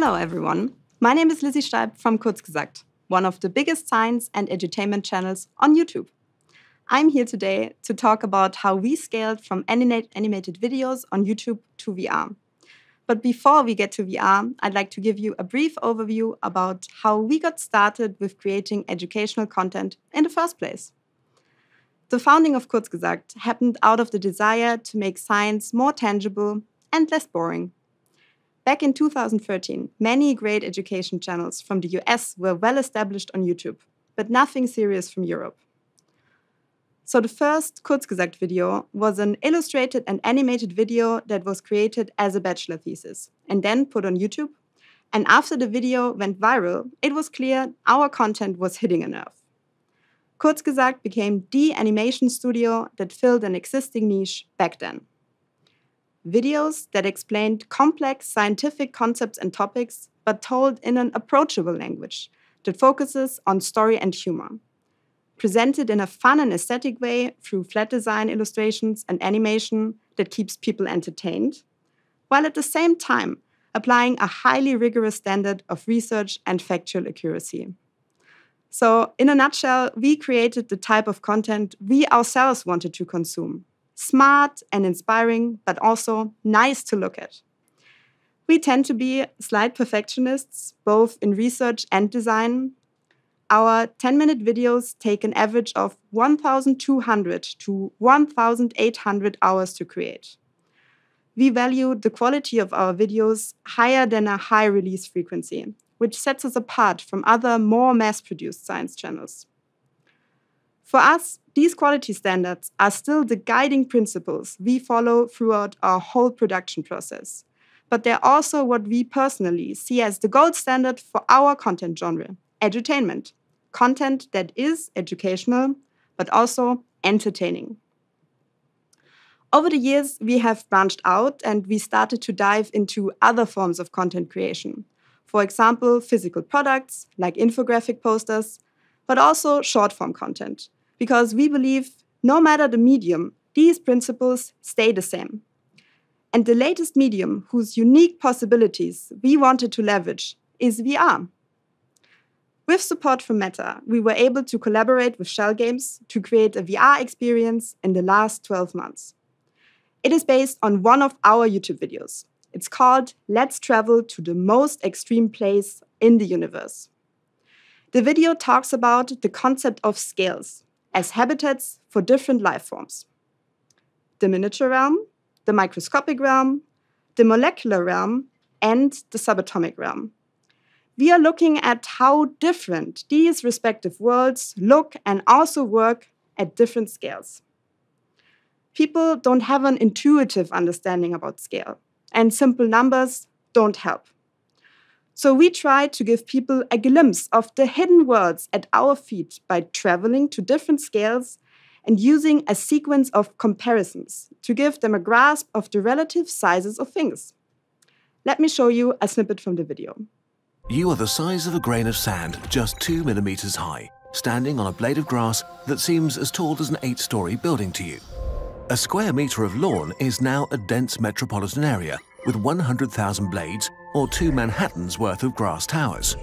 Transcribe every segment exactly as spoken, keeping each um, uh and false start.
Hello everyone, my name is Lizzy Steib from Kurzgesagt, one of the biggest science and edutainment channels on YouTube. I'm here today to talk about how we scaled from animate, animated videos on YouTube to V R. But before we get to V R, I'd like to give you a brief overview about how we got started with creating educational content in the first place. The founding of Kurzgesagt happened out of the desire to make science more tangible and less boring. Back in two thousand thirteen, many great education channels from the U S were well established on YouTube, but nothing serious from Europe. So the first Kurzgesagt video was an illustrated and animated video that was created as a bachelor thesis and then put on YouTube. And after the video went viral, it was clear our content was hitting a nerve. Kurzgesagt became the animation studio that filled an existing niche back then. Videos that explained complex scientific concepts and topics, but told in an approachable language that focuses on story and humor. Presented in a fun and aesthetic way through flat design illustrations and animation that keeps people entertained, while at the same time applying a highly rigorous standard of research and factual accuracy. So, in a nutshell, we created the type of content we ourselves wanted to consume. Smart and inspiring, but also nice to look at. We tend to be slight perfectionists, both in research and design. Our ten-minute videos take an average of one thousand two hundred to one thousand eight hundred hours to create. We value the quality of our videos higher than a high release frequency, which sets us apart from other more mass-produced science channels. For us, these quality standards are still the guiding principles we follow throughout our whole production process. But they're also what we personally see as the gold standard for our content genre, edutainment. Content that is educational, but also entertaining. Over the years, we have branched out and we started to dive into other forms of content creation. For example, physical products like infographic posters, but also short-form content. Because we believe, no matter the medium, these principles stay the same. And the latest medium whose unique possibilities we wanted to leverage is V R. With support from Meta, we were able to collaborate with Shell Games to create a V R experience in the last twelve months. It is based on one of our YouTube videos. It's called Let's Travel to the Most Extreme Place in the Universe. The video talks about the concept of scales as habitats for different life forms. The miniature realm, the microscopic realm, the molecular realm, and the subatomic realm. We are looking at how different these respective worlds look and also work at different scales. People don't have an intuitive understanding about scale, and simple numbers don't help. So we try to give people a glimpse of the hidden worlds at our feet by traveling to different scales and using a sequence of comparisons to give them a grasp of the relative sizes of things. Let me show you a snippet from the video. You are the size of a grain of sand, just two millimeters high, standing on a blade of grass that seems as tall as an eight-story building to you. A square meter of lawn is now a dense metropolitan area with one hundred thousand blades or two Manhattans worth of grass towers.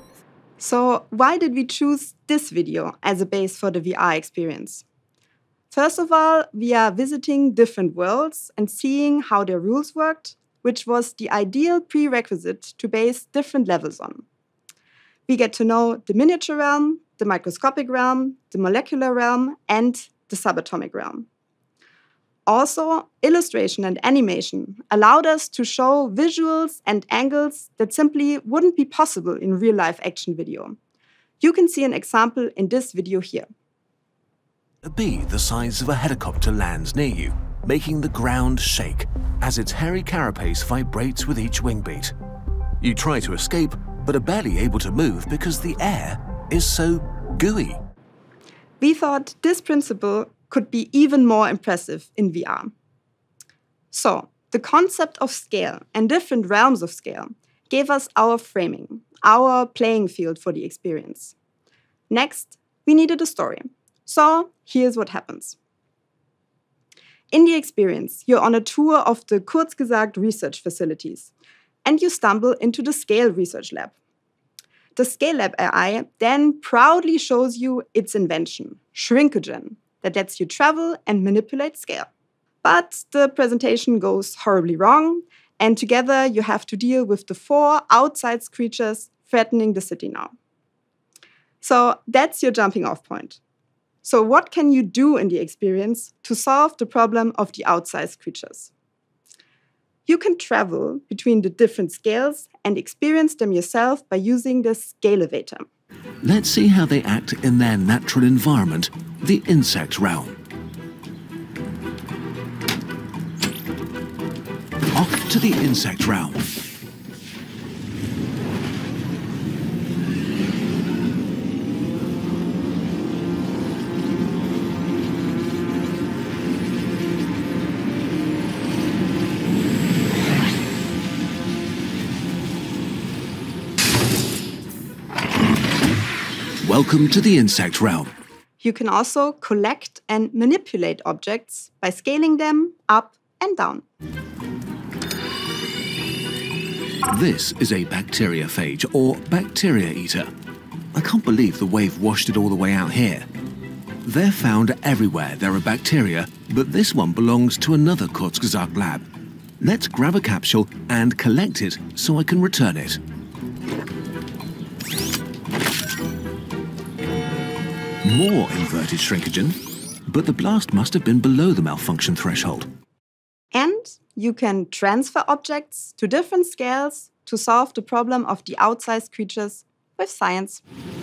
So why did we choose this video as a base for the V R experience? First of all, we are visiting different worlds and seeing how their rules worked, which was the ideal prerequisite to base different levels on. We get to know the miniature realm, the microscopic realm, the molecular realm, and the subatomic realm. Also, illustration and animation allowed us to show visuals and angles that simply wouldn't be possible in real-life action video. You can see an example in this video here. A bee the size of a helicopter lands near you, making the ground shake as its hairy carapace vibrates with each wing beat. You try to escape, but are barely able to move because the air is so gooey. We thought this principle could be even more impressive in V R. So, the concept of scale and different realms of scale gave us our framing, our playing field for the experience. Next, we needed a story. So, here's what happens. In the experience, you're on a tour of the Kurzgesagt research facilities, and you stumble into the Scale Research Lab. The Scale Lab A I then proudly shows you its invention, Shrinkogen, that lets you travel and manipulate scale. But the presentation goes horribly wrong, and together you have to deal with the four outside creatures threatening the city now. So that's your jumping off point. So what can you do in the experience to solve the problem of the outsized creatures? You can travel between the different scales and experience them yourself by using the Scalevator. Let's see how they act in their natural environment, the insect realm. Off to the insect realm. Welcome to the insect realm. You can also collect and manipulate objects by scaling them up and down. This is a bacteriophage, or bacteria eater. I can't believe the wave washed it all the way out here. They're found everywhere there are bacteria, but this one belongs to another Kurzgesagt lab. Let's grab a capsule and collect it so I can return it. More inverted shrinkogen, but the blast must have been below the malfunction threshold. And you can transfer objects to different scales to solve the problem of the outsized creatures with science.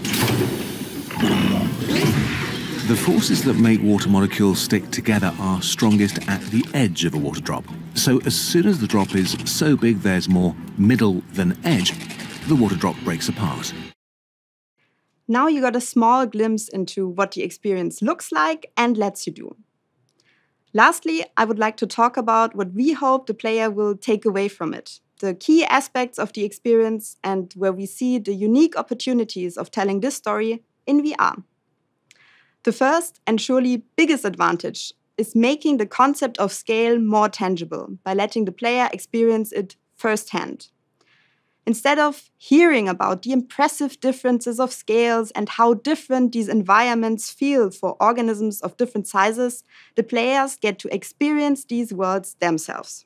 The forces that make water molecules stick together are strongest at the edge of a water drop. So as soon as the drop is so big there's more middle than edge, the water drop breaks apart. Now you got a small glimpse into what the experience looks like and lets you do. Lastly, I would like to talk about what we hope the player will take away from it, the key aspects of the experience and where we see the unique opportunities of telling this story in V R. The first and surely biggest advantage is making the concept of scale more tangible by letting the player experience it firsthand. Instead of hearing about the impressive differences of scales and how different these environments feel for organisms of different sizes, the players get to experience these worlds themselves.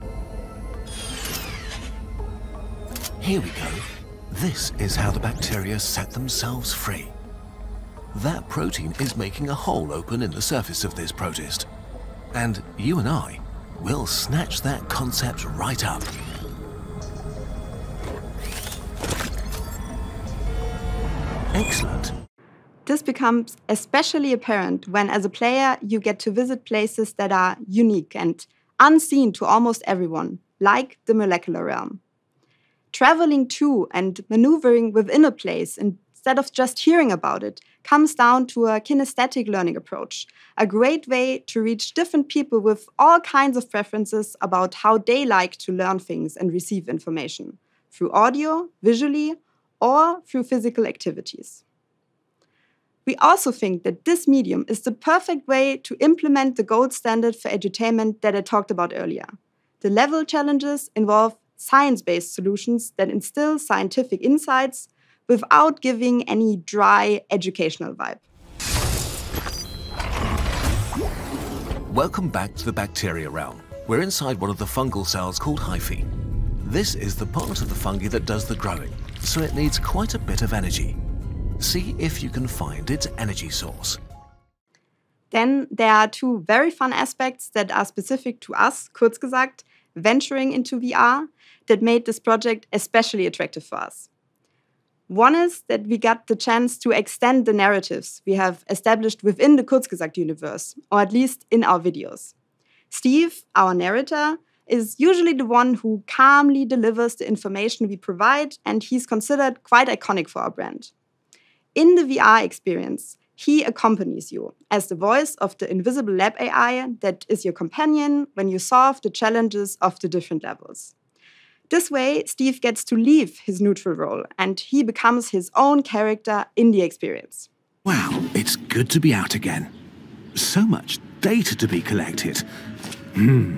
Here we go. This is how the bacteria set themselves free. That protein is making a hole open in the surface of this protist. And you and I will snatch that concept right up. Excellent. This becomes especially apparent when, as a player, you get to visit places that are unique and unseen to almost everyone, like the molecular realm. Traveling to and maneuvering within a place instead of just hearing about it comes down to a kinesthetic learning approach, a great way to reach different people with all kinds of preferences about how they like to learn things and receive information, through audio, visually, or through physical activities. We also think that this medium is the perfect way to implement the gold standard for edutainment that I talked about earlier. The level challenges involve science-based solutions that instill scientific insights without giving any dry educational vibe. Welcome back to the bacteria realm. We're inside one of the fungal cells called hyphae. This is the part of the fungi that does the growing, so it needs quite a bit of energy. See if you can find its energy source. Then there are two very fun aspects that are specific to us, Kurzgesagt, venturing into V R, that made this project especially attractive for us. One is that we got the chance to extend the narratives we have established within the Kurzgesagt universe, or at least in our videos. Steve, our narrator, is usually the one who calmly delivers the information we provide, and he's considered quite iconic for our brand. In the V R experience, he accompanies you as the voice of the invisible lab A I that is your companion when you solve the challenges of the different levels. This way, Steve gets to leave his neutral role and he becomes his own character in the experience. Wow, it's good to be out again. So much data to be collected. Hmm.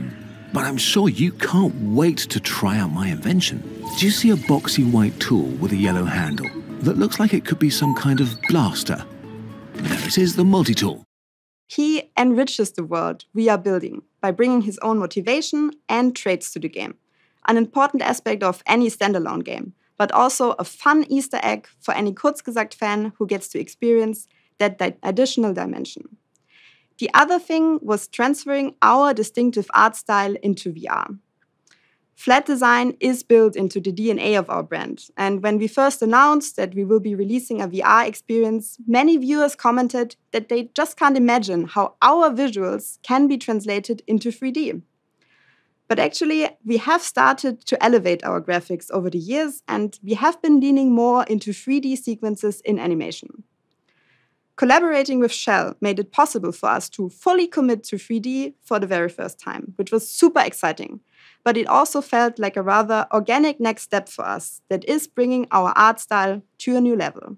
But I'm sure you can't wait to try out my invention. Do you see a boxy white tool with a yellow handle that looks like it could be some kind of blaster? There it is, the multi-tool. He enriches the world we are building by bringing his own motivation and traits to the game, an important aspect of any standalone game, but also a fun Easter egg for any Kurzgesagt fan who gets to experience that di- additional dimension. The other thing was transferring our distinctive art style into V R. Flat design is built into the D N A of our brand, and when we first announced that we will be releasing a V R experience, many viewers commented that they just can't imagine how our visuals can be translated into three D. But actually, we have started to elevate our graphics over the years, and we have been leaning more into three D sequences in animation. Collaborating with Shell made it possible for us to fully commit to three D for the very first time, which was super exciting. But it also felt like a rather organic next step for us that is bringing our art style to a new level.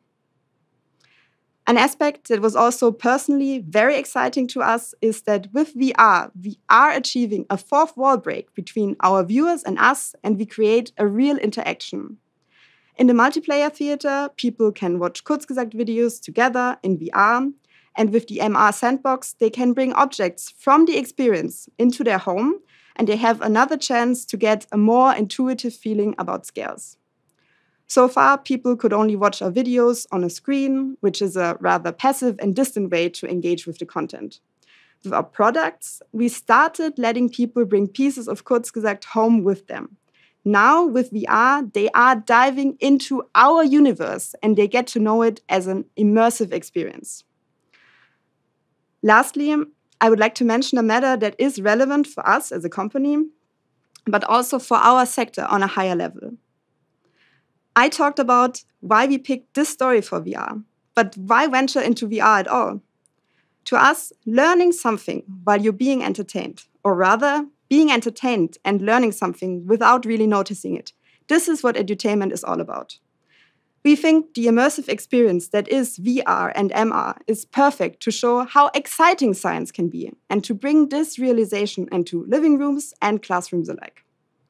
An aspect that was also personally very exciting to us is that with V R, we are achieving a fourth wall break between our viewers and us, and we create a real interaction. In the multiplayer theater, people can watch Kurzgesagt videos together in V R, and with the M R sandbox, they can bring objects from the experience into their home, and they have another chance to get a more intuitive feeling about scales. So far, people could only watch our videos on a screen, which is a rather passive and distant way to engage with the content. With our products, we started letting people bring pieces of Kurzgesagt home with them. Now, with V R, they are diving into our universe and they get to know it as an immersive experience. Lastly, I would like to mention a matter that is relevant for us as a company, but also for our sector on a higher level. I talked about why we picked this story for V R, but why venture into V R at all? To us, learning something while you're being entertained, or rather, being entertained and learning something without really noticing it. This is what edutainment is all about. We think the immersive experience that is V R and M R is perfect to show how exciting science can be and to bring this realization into living rooms and classrooms alike.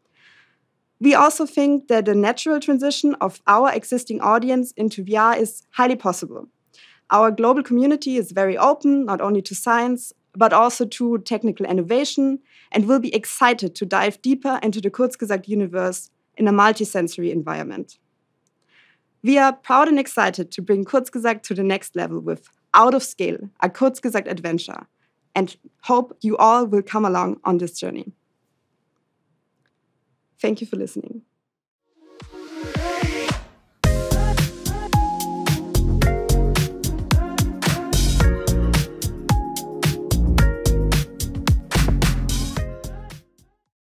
We also think that a natural transition of our existing audience into V R is highly possible. Our global community is very open, not only to science, but also to technical innovation, and will be excited to dive deeper into the Kurzgesagt universe in a multisensory environment. We are proud and excited to bring Kurzgesagt to the next level with Out of Scale, a Kurzgesagt Adventure, and hope you all will come along on this journey. Thank you for listening.